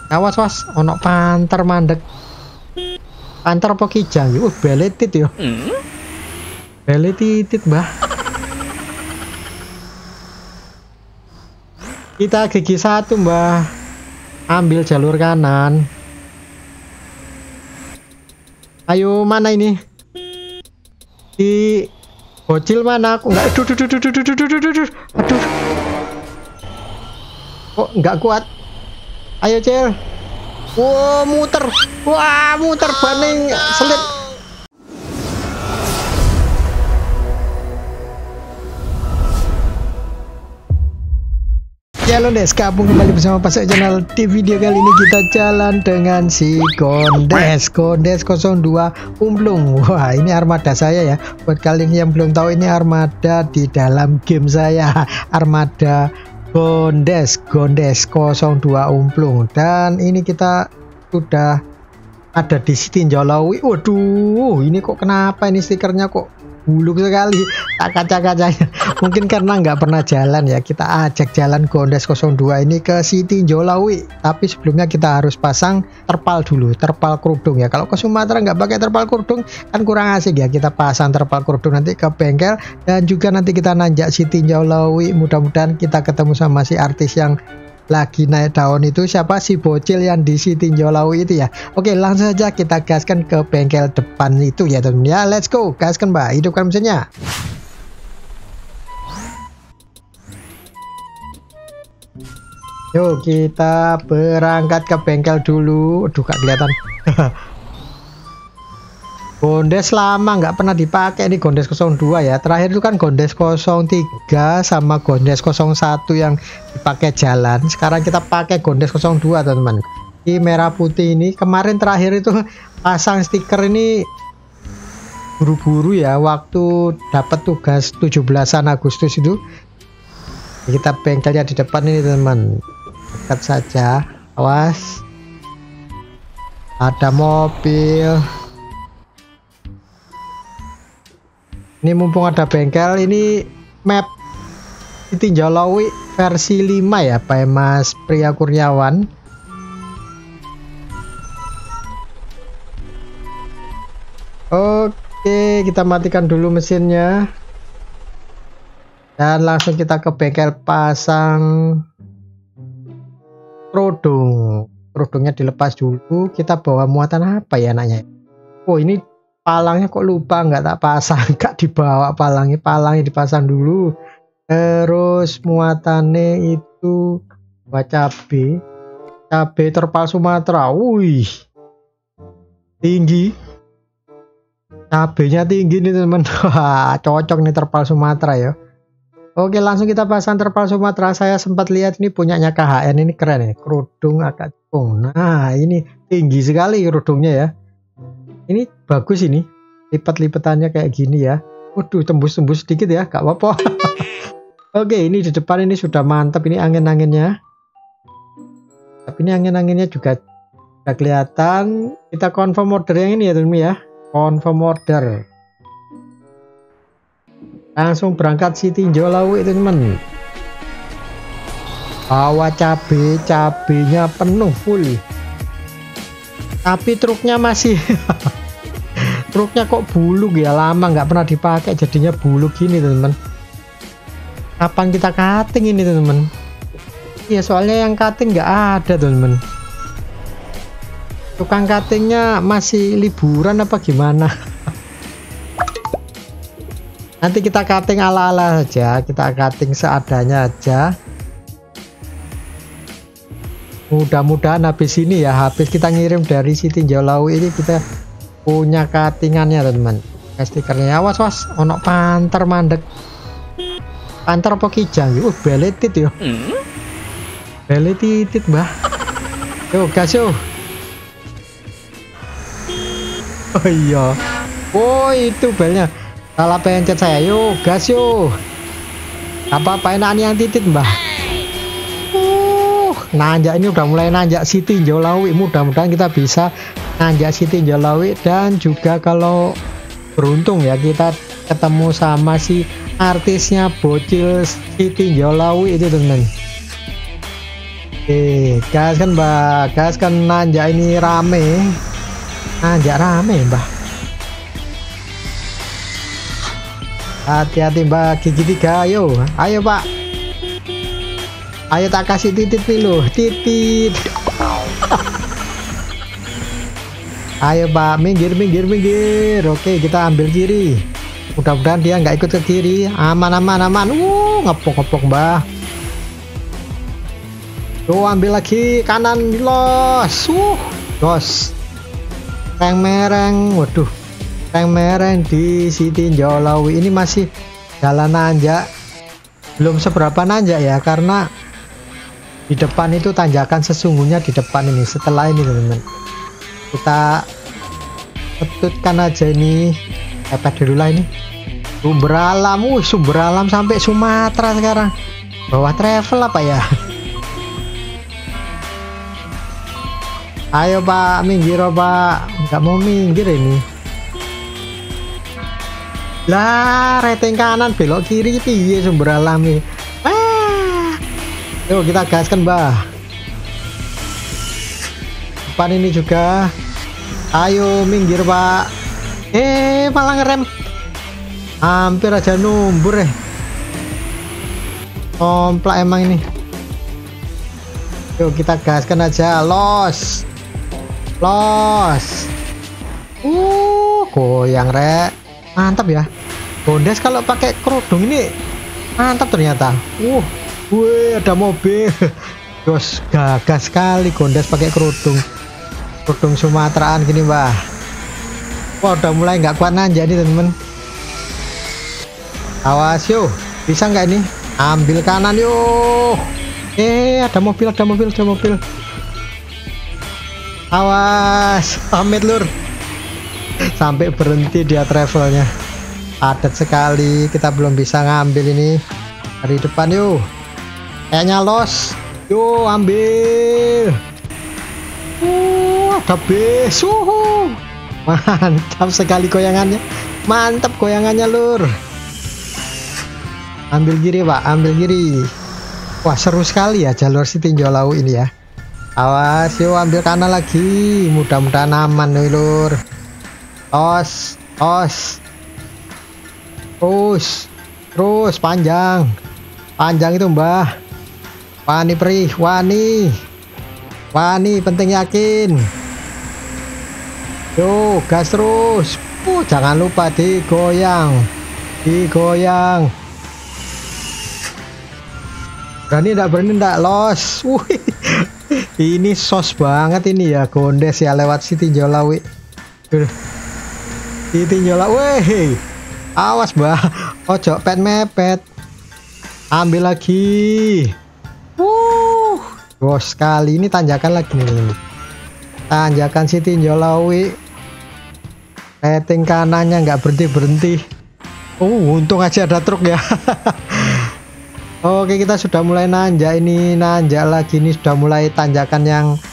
Awas was, ono panter mandek. Panter apa kijang? Beletit yo. Beletit mbah. Kita gigi 1 mbah. Ambil jalur kanan. Ayo mana ini? Di bocil mana? Aku nggak. Aduh. Kok nggak kuat? Ayo cel. Wah muter. Wah muter baning selip. Halo guys, gabung kembali bersama Pasek Channel. Di video kali ini kita jalan dengan si Gondes 02 Umplung. Wah ini armada saya ya. Buat kalian yang belum tahu, ini armada di dalam game saya. Armada Gondes 02 Umplung. Dan ini kita sudah ada di Tinjau Lawi. Waduh, ini kok kenapa ini stikernya kok buluk sekali, tak kaca-kacanya. Mungkin karena nggak pernah jalan ya. Kita ajak jalan Gondes 02 ini ke Tinjau Lawi. Tapi sebelumnya kita harus pasang terpal dulu, terpal kerudung ya. Kalau ke Sumatera nggak pakai terpal kerudung kan kurang asik ya. Kita pasang terpal kerudung nanti ke bengkel, dan juga nanti kita nanjak Tinjau Lawi. Mudah-mudahan kita ketemu sama si artis yang lagi naik daun itu, siapa si bocil yang di Tinjau Lawi itu ya. Oke, langsung saja kita gaskan ke bengkel depan itu ya teman-teman ya. Let's go, gaskan mbak, hidupkan mesinnya. Yuk kita berangkat ke bengkel dulu. Aduh gak kelihatan. Gondes lama nggak pernah dipakai nih, Gondes 02 ya. Terakhir itu kan Gondes 03 sama Gondes 01 yang dipakai jalan. Sekarang kita pakai Gondes 02 teman-teman. Ini merah putih ini. Kemarin terakhir itu pasang stiker ini buru-buru ya, waktu dapat tugas 17-an Agustus itu. Kita bengkelnya di depan ini teman-teman. Dekat saja. Awas. Ada mobil. Ini mumpung ada bengkel, ini map Tinjau Lawi versi 5 ya, Pak Mas Pria Kurniawan. Oke, kita matikan dulu mesinnya. Dan langsung kita ke bengkel pasang kerudung. Kerudungnya dilepas dulu. Kita bawa muatan apa ya anaknya? Oh ini palangnya kok lupa, nggak tak pasang, nggak dibawa palangnya dipasang dulu. Terus muatannya itu buat cabe terpal Sumatera. Wih tinggi, cabenya tinggi nih teman. Wah cocok nih terpal Sumatera ya. Oke langsung kita pasang terpal Sumatera. Saya sempat lihat ini punyanya KHN, ini keren nih, kerudung agak cekung. Nah ini tinggi sekali kerudungnya ya. Ini bagus, ini lipat-lipatannya kayak gini ya. Waduh tembus-tembus sedikit ya, gak apa-apa. Oke ini di depan ini sudah mantap, ini angin-anginnya. Tapi ini angin-anginnya juga udah kelihatan. Kita confirm order yang ini ya teman-teman ya. Confirm order. Langsung berangkat Tinjau Lawi teman-teman. Bawa cabenya penuh full. Tapi truknya masih truknya kok buluk ya, lama nggak pernah dipakai jadinya buluk gini teman-teman. Kapan kita cutting ini teman-teman? Iya soalnya yang cutting nggak ada teman-teman. Tukang cuttingnya masih liburan apa gimana? Nanti kita cutting ala-ala saja, kita cutting seadanya aja. Mudah-mudahan habis ini ya, habis kita ngirim dari Tinjau Lawi ini kita punya cuttingannya teman-teman. Stikernya awas was, ono panter mandek. Panter apa kijang? Beletit yo. Beletit mbah. Yo gas yo. Oh iya. Oh itu belnya. Salah pencet saya. Yo gas yo. Apa-apa enak yang titit mbah. Nanjak ini udah mulai nanjak Tinjau Lawi. Mudah-mudahan kita bisa nanjak Tinjau Lawi, dan juga kalau beruntung ya kita ketemu sama si artisnya bocil Tinjau Lawi itu teman. gas kan mbak, gas kan, nanjak ini rame, nanjak rame mbak. Hati-hati mbak, gigi 3, ayo pak, ayo tak kasih titit dulu, titit. Ayo pak, minggir. Oke, kita ambil kiri, mudah-mudahan dia nggak ikut ke kiri. Aman. Ngepok mbak. Tuh, ambil lagi kanan, los. Tank mereng, waduh, tank mereng di Sitinjau Lawi ini masih jalan nanjak, belum seberapa nanjak ya, karena di depan itu tanjakan sesungguhnya di depan ini. Setelah ini teman-teman, kita ketutkan aja ini, pepet dulu lah ini. Sumber alam sampai Sumatera sekarang, bawah travel apa ya. Ayo pak, minggir pak, nggak mau minggir ini. Lah, rating kanan belok kiri piye sumber alam nih. Yuk kita gaskan mbah. Depan ini juga. Ayo minggir pak. Malah ngerem. Hampir aja numbur komplak emang ini. Yuk kita gaskan aja, los. Goyang rek, mantap ya. Gondes kalau pakai kerudung ini mantap ternyata. Ada mobil. Terus gagas sekali Gondes pakai kerudung Sumateraan gini mbah. Wah, udah mulai nggak kuat nanjak nih temen. Awas yuk, bisa nggak ini? Ambil kanan yuk. Ada mobil. Awas, pamit lur. Sampai berhenti dia travelnya. Padat sekali, kita belum bisa ngambil ini. Dari depan yuk. Kayaknya los. Yuk ambil. Ada bis. Mantap sekali goyangannya. Mantap goyangannya lur. Ambil kiri pak, ambil kiri. Wah, seru sekali ya jalur Sitinjau Lawi ini ya. Awas yuk, ambil kanan lagi, mudah-mudahan aman nih lur. Terus panjang itu mbah. Wani penting yakin. Yuk gas terus. Jangan lupa digoyang. Berani enggak los. Ini sos banget ini ya Gondes ya, lewat Sitinjau Lawi. Sitinjau Lawi. Awas mbah, ojo pet mepet. Ambil lagi. Bos sekali ini, tanjakan lagi nih. Tanjakan Sitinjau Lawi. Rating kanannya nggak berhenti. Untung aja ada truk ya. Oke, kita sudah mulai nanjak ini, nanjak lagi ini, sudah mulai tanjakan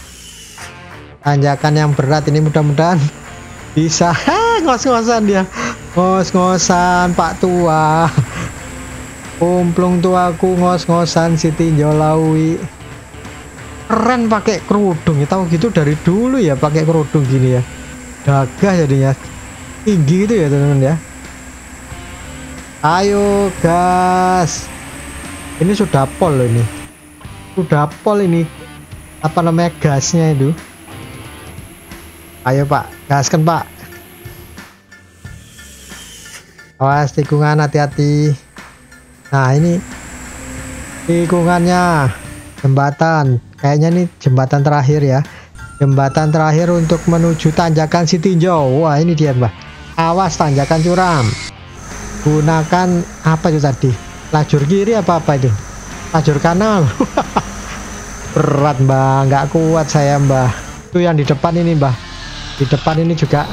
yang berat ini. Mudah-mudahan bisa. Ngos-ngosan dia, ngos-ngosan Pak Tua, kumplung tuaku, ngos-ngosan Sitinjau Lawi. Keren pakai kerudung ya, tahu gitu dari dulu ya pakai kerudung gini ya, gagah jadinya, tinggi gitu ya teman-teman ya. Ayo gas. Ini sudah pol loh ini. Sudah pol ini. Apa namanya gasnya itu? Ayo pak, gaskan pak. Awas tikungan, hati-hati. Nah ini tikungannya, jembatan. Kayaknya ini jembatan terakhir ya. Jembatan terakhir untuk menuju tanjakan Sitinjau. Wah ini dia mbak. Awas tanjakan curam. Gunakan apa itu tadi? Lajur kiri apa itu? Lajur kanan. Berat mbak, nggak kuat saya mbak. Itu yang di depan ini mbak. Di depan ini juga.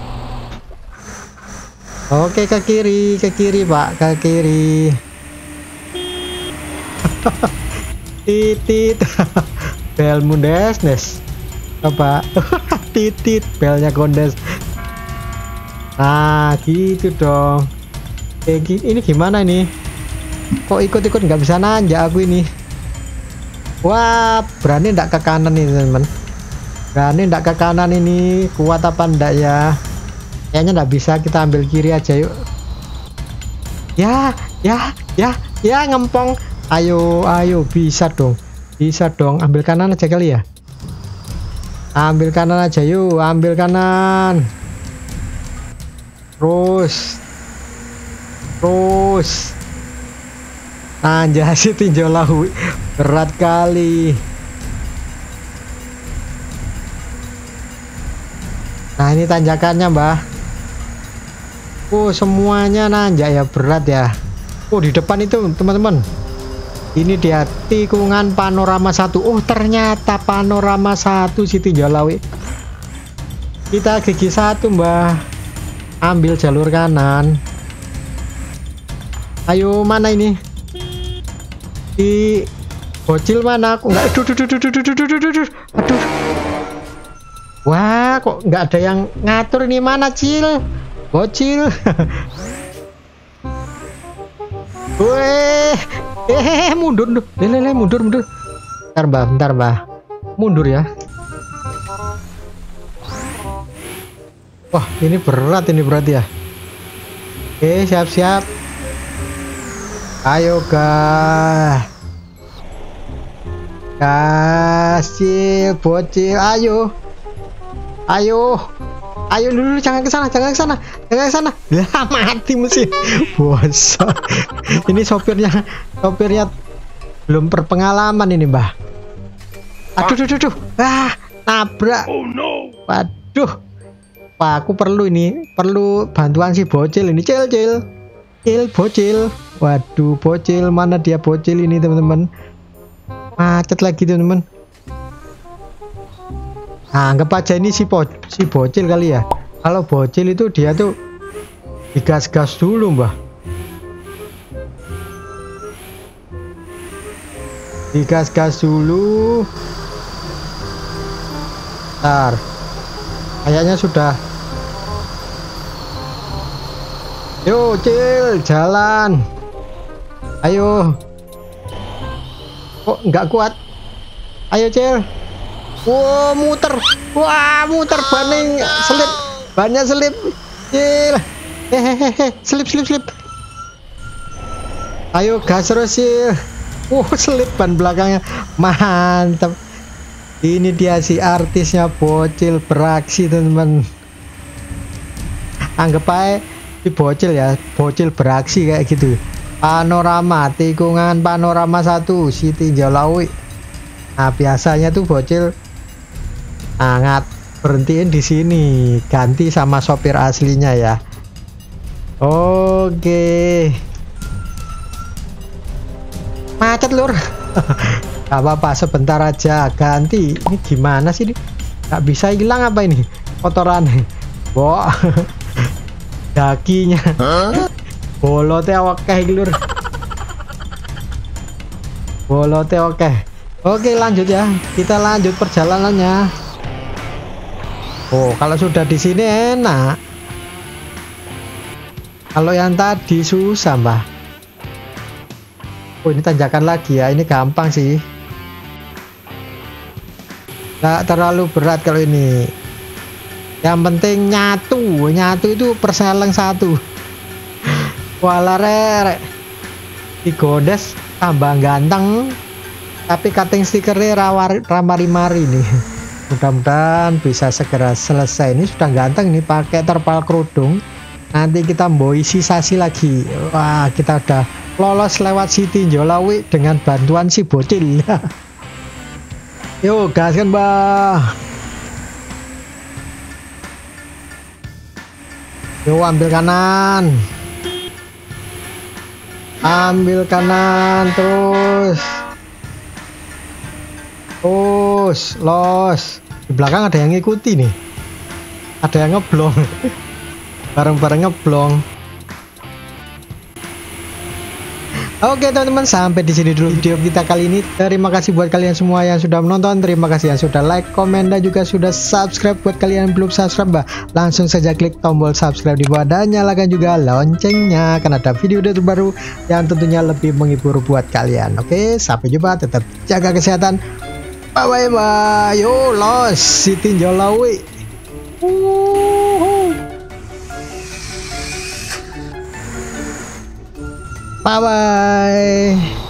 Oke, ke kiri pak, ke kiri. Titit. Bel mundes nes. Apa? Titit belnya Gondes. Nah gitu dong. Ini gimana ini? Kok ikut-ikut nggak bisa nanjak aku ini. Wah, berani ndak ke kanan ini teman-teman. Berani ndak ke kanan ini, kuat apa ndak ya? Kayaknya ndak bisa, kita ambil kiri aja yuk. Ya ngempong. Ayo bisa dong. Bisa dong, ambil kanan aja kali ya. Ambil kanan aja yuk, ambil kanan. Terus. Anjay si tinjau lahu berat kali. Nah ini tanjakannya mbah. Semuanya nanjak ya, berat ya. Di depan itu teman-teman, ini dia tikungan panorama 1. Ternyata panorama 1 si tinjau lawi. Kita gigi 1 mbah. Ambil jalur kanan. Ayo, mana ini? Di bocil mana? Aku nggak. Aduh. Wah, kok nggak ada yang ngatur ini, mana Cil? Bocil. Mundur. Mundur. Bentar, Mbah. Mundur ya. Wah, ini berat ya. Oke, siap-siap. Ayo Cil, bocil, ayo dulu, jangan ke sana. Lah, mati mesin. Bosok. Ini sopirnya belum berpengalaman ini, Mbah. Aduh. Nabrak. Oh no. Waduh. Wah, aku perlu bantuan si bocil ini. Cil, bocil. Waduh, bocil, mana dia bocil ini, teman-teman? Macet lagi, teman-teman. Nah, anggap aja ini si bocil kali ya. Kalau bocil itu dia tuh digas-gas dulu, Mbah. Digas-gas dulu. Bentar. Kayaknya sudah. Yo, Cil, jalan. Ayo. Kok nggak kuat? Ayo, Cil. Muter. Wah, muter bannya selip. Cil. Selip. Ayo, gas terus, Cil. Selip ban belakangnya. Mantap. Ini dia si artisnya bocil beraksi, teman-teman. Anggap aja si bocil ya, bocil beraksi kayak gitu. Tikungan panorama 1 si tinjau lawi. Nah, biasanya tuh bocil berhentiin di sini, ganti sama sopir aslinya ya. Oke. Macet lur. Gak apa-apa, sebentar aja ganti. Ini gimana sih? Gak bisa hilang apa ini kotorannya? Dakinya bolotnya oke lur. Bolotnya oke. Oke, lanjut ya, kita lanjut perjalanannya. Kalau sudah di sini enak. Kalau yang tadi susah, Mbah. Ini tanjakan lagi ya, ini gampang sih. Nggak terlalu berat kalau ini. Yang penting nyatu itu perseleng 1. Walarek digodes tambah ganteng, tapi cutting stikernya ramari-mari nih. Mudah-mudahan bisa segera selesai. Ini sudah ganteng nih, pakai terpal kerudung. Nanti kita mboi sisasi lagi. Wah, kita udah lolos lewat si tinjau lawi dengan bantuan si bocil. Yuk, gaskan, Mbah. Yuk, ambil kanan. Terus los. Di belakang ada yang ngikuti nih. Ada yang ngeblong. Bareng-bareng ngeblong. Oke teman-teman, sampai di sini dulu video kita kali ini. Terima kasih buat kalian semua yang sudah menonton, terima kasih yang sudah like, komen, dan juga sudah subscribe. Buat kalian yang belum subscribe, langsung saja klik tombol subscribe di bawah dan nyalakan juga loncengnya, karena ada video terbaru yang tentunya lebih menghibur buat kalian. Oke, sampai jumpa, tetap jaga kesehatan. Bye bye. Yo los si tinjau lawi. Bye bye.